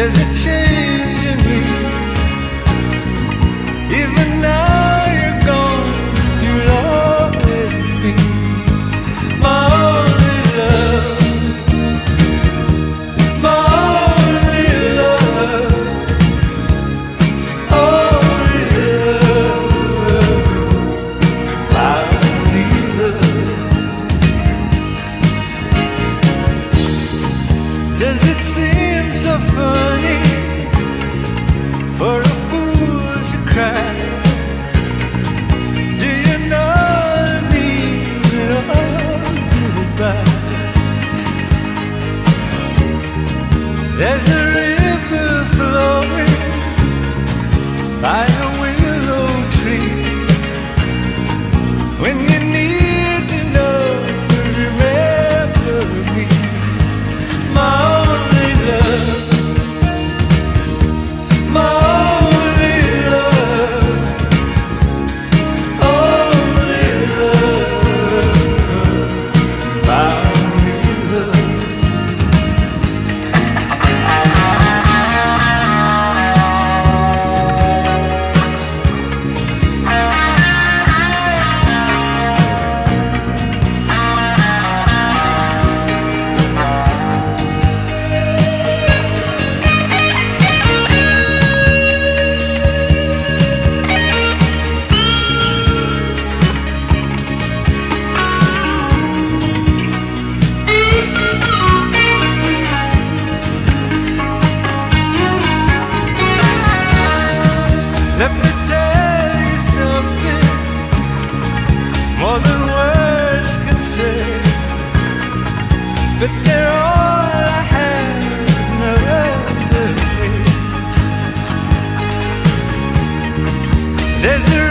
There's a change in me. Even now you're gone, you'll always be my only love, my only love, only love, my only love. Does it seem so funny for a fool to cry? Do you know I mean goodbye? There's a river flowing by a willow tree. When you need to know, remember me, my only love, my only love, only love, my only love. Let me tell you something more than words can say, but they're all I have, no other way. There's a